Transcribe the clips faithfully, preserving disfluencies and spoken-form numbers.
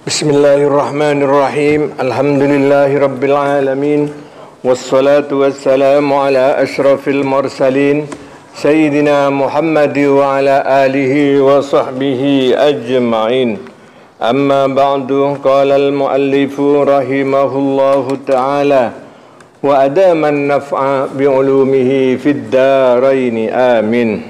Bismillahirrahmanirrahim. Alhamdulillahirabbil alamin. Wassalatu wassalamu ala asyrafil mursalin sayyidina Muhammad wa ala alihi wa sahbihi ajma'in. Amma ba'du, qala al-muallifu rahimahullahu ta'ala wa adama an-naf'a bi'ulumihi fid darain amin.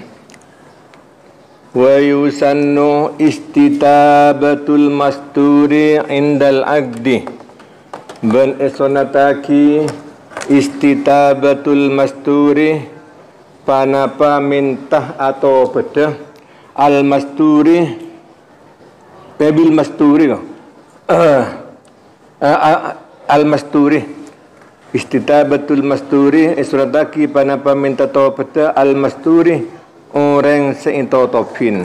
Wa yusannu istitabatul masturi indal aqdi. Ben esonataki istitabatul masturi panapa mintah atau bedah al masturi pebil masturi uh, uh, uh, al masturi istitabatul masturi esonataki panapa minta atau bedah al masturi orang seintotopin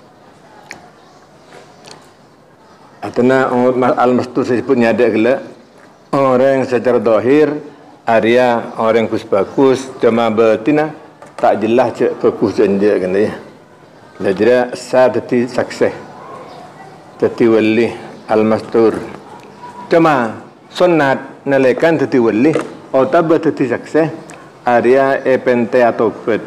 atena al mastur sebutnya ada gila orang secara zahir Arya orang kus bagus cuma betina tak jelas cek bagus je kan ya. Jadi sa teti sukses. Teti wali al-mastur. Cuma sunat nalekan teti wali atau teti sukses Arya epente atau bet.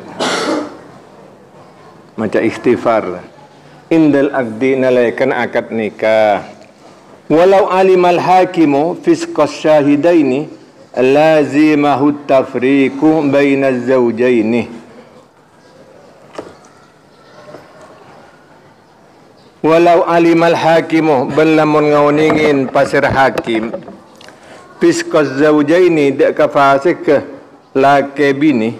Macam istighfar. Indal aqdi nalekan akad nikah. Walau alimal hakimu fisqas syahidaini lazimahu tafriqu bainaz zawjaini. Walau alimal hakimu belamun ngauningin pasir hakim fisqas zawjaini dak kafasik ke laki bini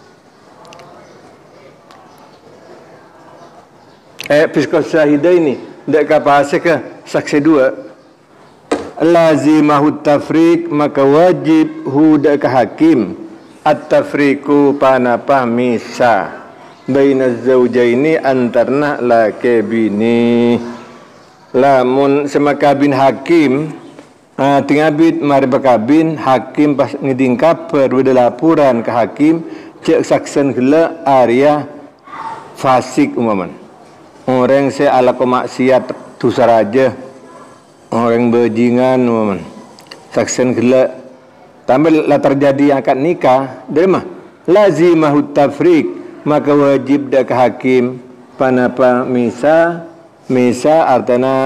eh fisqas syahidaini dak kafasik ke saksi dua lazimahu tafriq maka wajib huda ke hakim at-tafriqu panapa misa bainaz zawjaini antarna laki bini. Lamun semakabin hakim uh, tingabit mari bakabin hakim pas ngiding kabar weda laporan ke hakim cek saksen gela Arya fasik umaman orang se ala maksiat dosa raja orang bajingan umaman saksen gela tambah lah terjadi akad nikah dari mah lazimahu tafriq maka wajib dak hakim panapa misa misa artana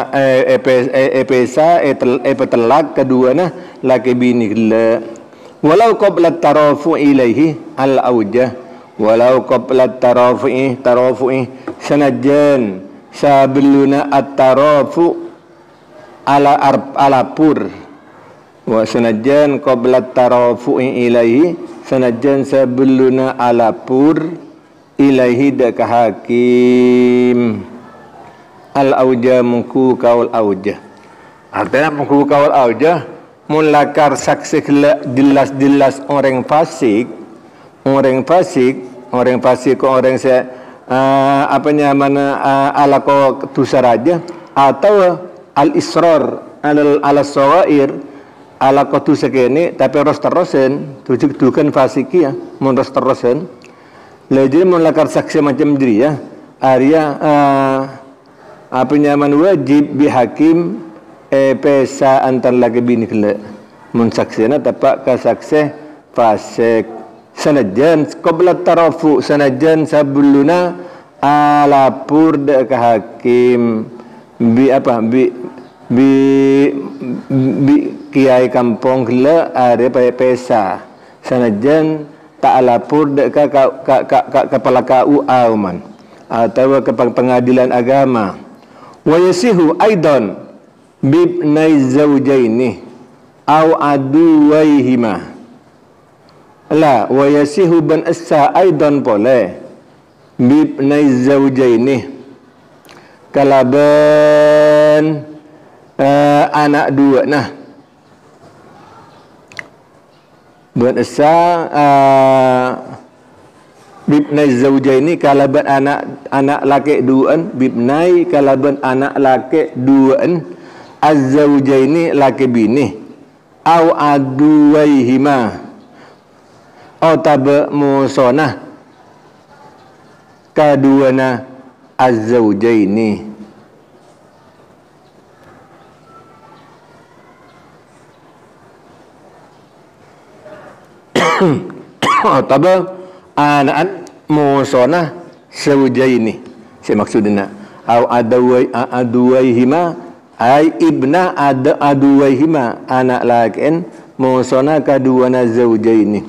epesa epetelak kedua nah laki bini gela walau qabla tarafu ilaihi al aujah walau qabla tarafu'i tarafu'i sanajan sabeluna at-tarafu ala arb alapur wa sanajan qabla tarafu'i ilaihi sanajan sabeluna alapur ilaihi dak hakim al auja mungku kaul auja artinya mungku kaul auja mulakar saksi jelas-jelas orang fasik orang fasik orang fasik orang se uh, apanya mana uh, ala ko dosa raja atau al israr al ala sawair ala ko dosa kene tapi ros terusan tujuk dukan fasik ya mun ros terusan lagi mulakar saksi macam diri ya Arya uh, apanya man wajib bihakim eh pesa antar lagi bini kele mun saksena tapak ka saksi fasik sanajan qabla tarafu sanajan sabuluna alapur dak ke hakim bi apa bi bi bi kiai kampung kele are pesa sanajan tak alapur dak ka ka ka kepala K U A man atau ke pengadilan agama wa yasihu aidan bibnai zawjaini au aduwaihima la wa yasihu ban assa aidan boleh bibnai zawjaini kalaban uh, anak dua nah ban assa uh, bibnai zawjaini kalaban anak anak laki duaan bibnai kalaban anak laki duaan az-zawjaini laki bini au aduwaihima au tabe musonah kaduana az-zawjaini Tabah anak musona zawjaini. Saya maksudnya au adawai aduwaihima ai ibna ad aduwaihima anak lakin musona kaduana zawjaini.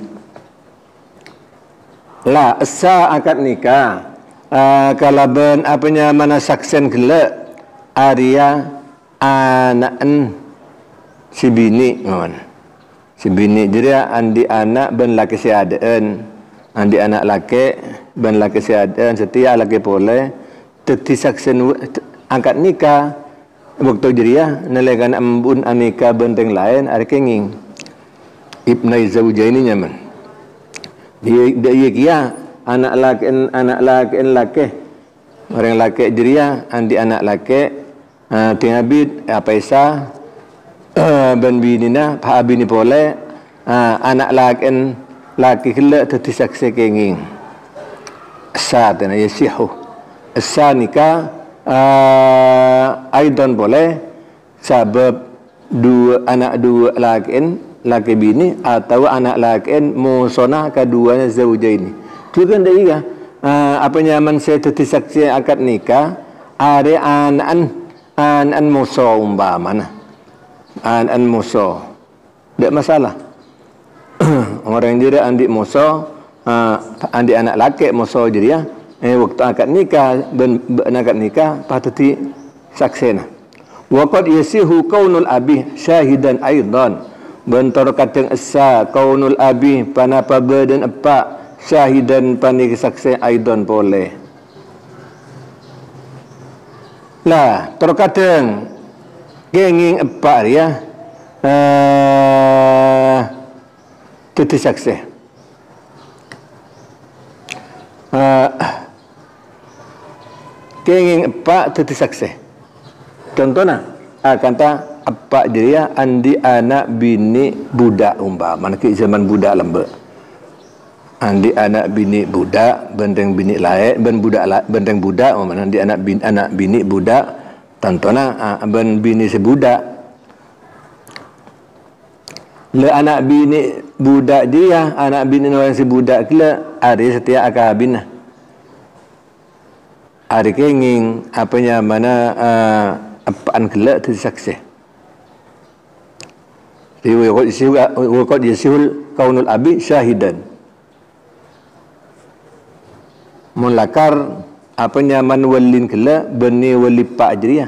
La sa akad nikah uh, kalaban apanya mana saksen gelak Arya anak si bini ngon. Si bini jadi andi anak ben laki seadaan. Andi anak laki ben laki seadaan setia laki boleh teti saksen angkat nikah waktu jadi nelegan ambun anika benteng lain ari kenging. Ibnai zawjaini nyaman. Dia dia kia anak laki anak laki laki orang laki jadi andi anak laki uh, tinggal bid apa isa uh, ben binina pa bini boleh uh, anak laki laki kela teti sakse kenging saat na yasihu asa nikah uh, aidan boleh sebab dua anak dua laki laki bini atau anak laki musona keduanya zawjaini tu kan dah iya uh, apa nyaman saya teti sakse akad nikah ada anak an-an musa umpamana an-an musa tak masalah orang dia andi musa uh, andi anak laki musa jadi ya eh waktu akad nikah ben, ben akad nikah patut saksena wa qad yasihu kaunul abi syahidan aidan bentor kateng asa kaunul abi panapa badan apa syahidan panik saksi aidan boleh lah terkadang genging apa ya uh, teti saksi uh, genging apa teti saksi contohnya akan tak apa dia andi anak bini budak umpama ke zaman budak lembek andi anak bini budak benteng bini lain ben budak benteng budak umpama andi anak bin anak bini budak tantona ben bini sebudak le anak bini budak dia anak bini orang sebudak kela hari setia akabina hari kenging apanya mana uh, apaan kela tu saksi riwayat yasihul waqad yasihul kaunul abi syahidan mulakar apa nyaman walin kela beni wali pak jeriah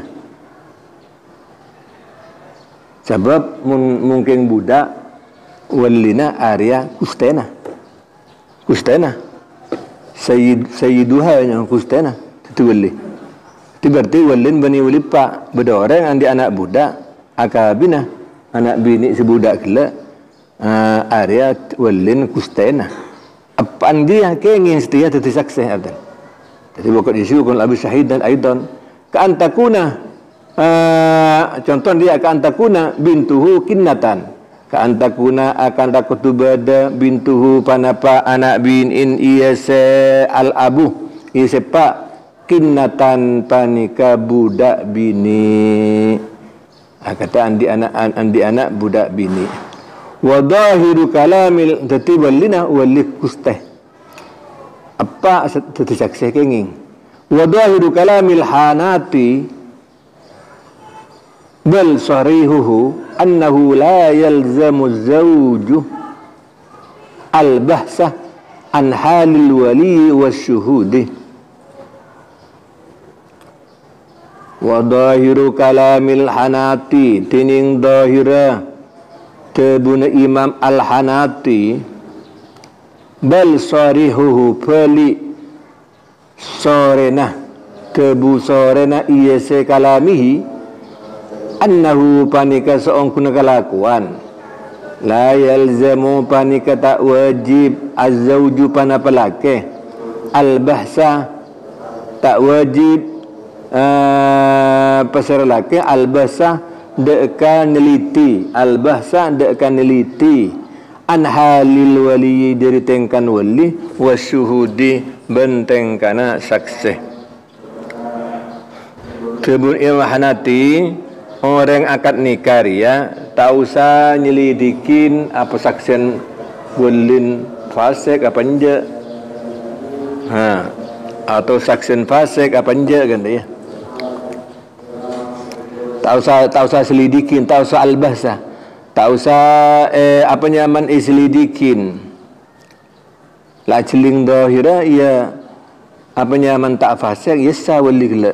sebab mungkin budak walina area kustena kustena sayyid sayyiduha yang kustena itu wali itu berarti walin beni wali pak beda orang andi anak budak akabina anak bini sebudak kela uh, area walin kustena apaan dia kenging setia teti saksi abdan jadi waktu disyukun lebih syahid dan aidan keantakuna uh, contoh dia keantakuna bintuhu kinnatan keantakuna akan takut bada bintuhu panapa anak bin in iyase al abu iyase pak kinnatan panika budak bini kata andi anak andi anak budak bini wa dhahiru kalamil tatiballina wali kusteh apa teti saksi kenging wa dhahiru kalamil hanati bal sarihuhu annahu la yalzamu zawju al bahsa an halil wali wasyuhudi wa dhahiru kalamil hanati tining dhahira tebuna imam al-hanati bal sarihuhu pali sorena tebu sorena iyase kalamihi annahu panika seong kuna kelakuan la yalzamu panika tak wajib az-zawju panapalake al-bahsa tak wajib uh, pasar laki al-bahsa deka neliti al-bahsa deka neliti an halil wali dari tengkan wali wasyuhudi bentengkana saksi kebun ilmahanati orang akad nikah ya tak usah nyelidikin apa saksian walin fasik apa enggak, ha, atau saksi fasik apa enggak kan dia. Tak usah tak usah selidikin, tak usah albahsah, tak usah eh, apa nyaman eh, selidikin. La celing dahira ia apa nyaman tak fasik yasa wali kala.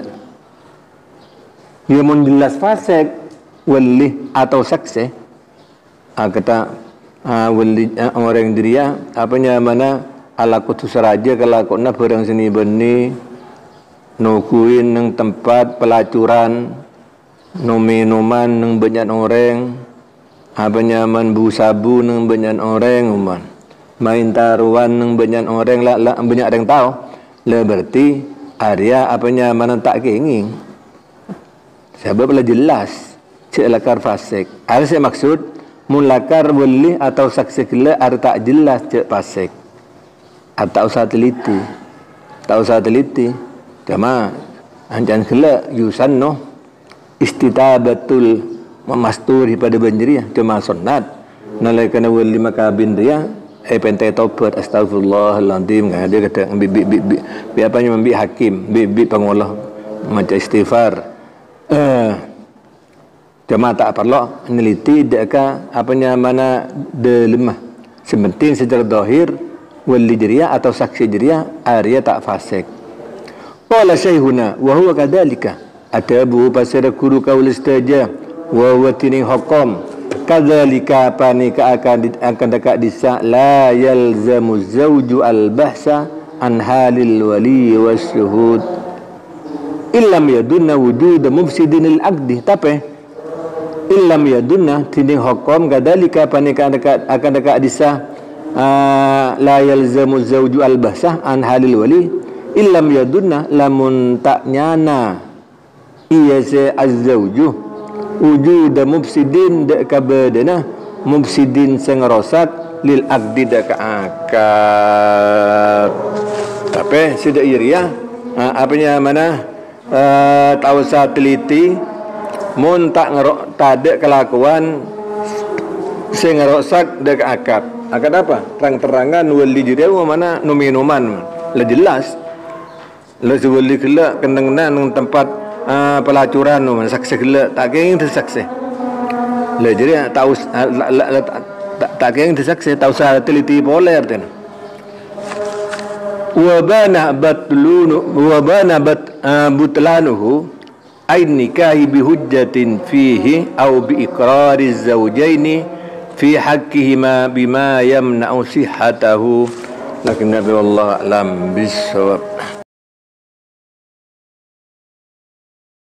Ia mun jelas fasik wali atau saksi. Ah, kata ah, wali ah, orang dia apa nyaman ala kutu seraja kalau kena barang seni beni nukuin nang tempat pelacuran no minuman nang banyak orang apa nyaman bu sabu nang banyak orang uman main taruhan nang banyak orang lah, lah banyak orang tahu lah berarti area apa nyaman tak kenging sebab lah jelas cek lakar fasik ada saya maksud mulakar wali atau saksi kela ada tak jelas cek fasik atau usah teliti tak usah teliti cuma anjan kela yusan no istitabatul memasturi pada banjiri cuma sunnat nalai kena wali makabin dia eh pentai taubat astagfirullahaladzim kan dia kata bi bi bi bi apa yang bi hakim bi bi pengolah macam istighfar eh cuma tak perlu neliti dekat apanya mana de lemah sementing secara zahir wali jeria atau saksi jeria area tak fasik qala syaihuna wa huwa kadzalika atabu pasir guru kaul istaja wa huwa tini hukum kadzalika panika akan akan dekat disa la yalzamu zawju al bahsa an halil wali wasyuhud illam yadunna wujud mufsidin al aqdi tapi illam yadunna tini hukum kadzalika panika dekat akan dekat disa Uh, la yalzamu zawju al-bahsah an halil wali illam yadunna lamun tak nyana iya se az-zawju wujud mufsidin dak kabadana mufsidin sing rosak lil aqdi dak akad tapi sudah iria uh, apanya mana uh, tak usah teliti mun tak ngerok tak ada kelakuan sing rosak dak akad. Akad apa? Terang-terangan wali jiria mana nu minuman. Lah jelas. Lah wali kela kena-kena nang tempat uh, pelacuran nu saksi kela tak kenging tersaksi. Lah jadi tak us tak kenging tersaksi tak usah teliti boleh artinya. Wa bana batlunu wa bana bat butlanuhu ay nikahi bi hujjatin fihi aw bi iqrari az-zawjaini fi haqqihima bima yamna'u sihhatahu lakin nabi wallahu alam bisawab.